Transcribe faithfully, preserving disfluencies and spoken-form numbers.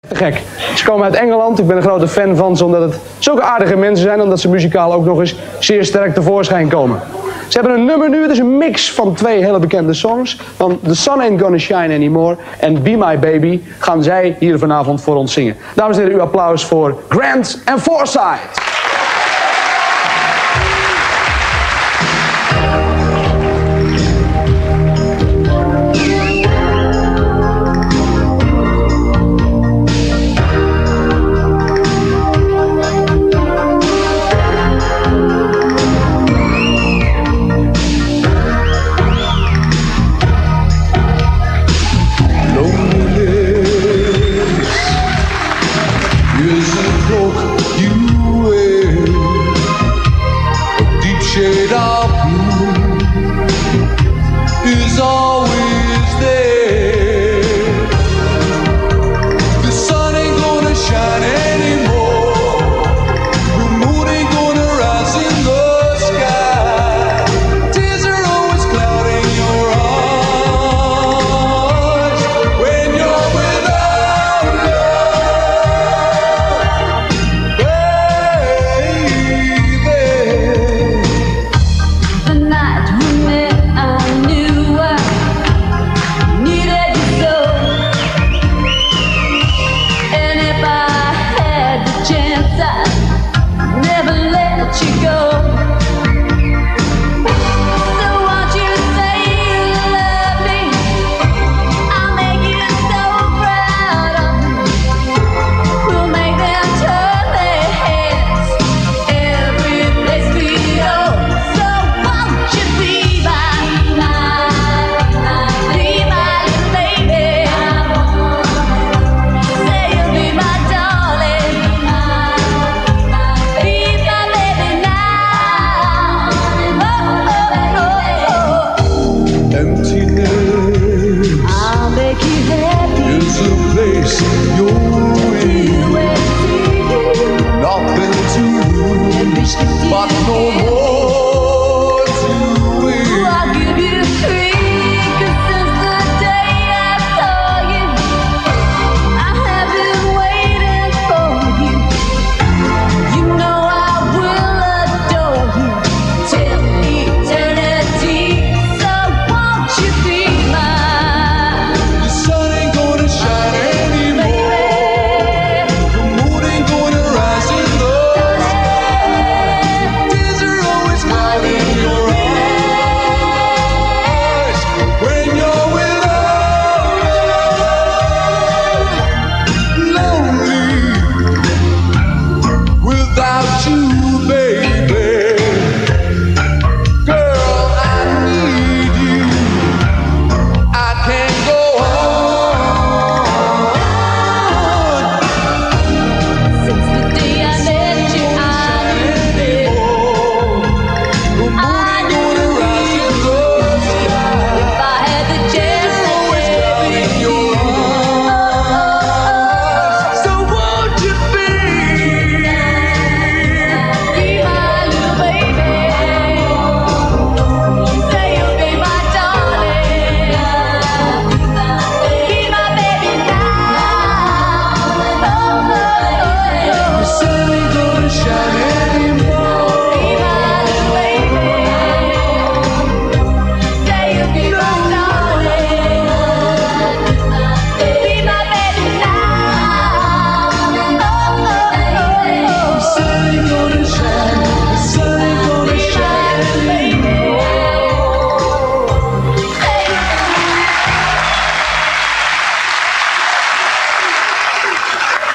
Te gek. Ze komen uit Engeland. Ik ben een grote fan van ze omdat het zulke aardige mensen zijn. Omdat ze muzikaal ook nog eens zeer sterk tevoorschijn komen. Ze hebben een nummer nu. Het is een mix van twee hele bekende songs. Van The Sun Ain't Gonna Shine Anymore en Be My Baby gaan zij hier vanavond voor ons zingen. Dames en heren, uw applaus voor Grant and Forsyth. Shade of blue is always there. The sun ain't gonna shine anymore. The moon ain't gonna rise in the sky. Tears are always clouding your eyes when you're without love, baby. The night we met, I knew I needed you so. And if I had the chance, I'd never let you go. So won't you say you love me? I'll make you so proud of me. We'll make them turn their heads every place we go. So won't you be my, my, be my baby? Say you'll be my darling, be my baby now. Oh, oh, oh, oh. Emptiness I'll make you happy. is a place you're in. Nothing to lose, but no more.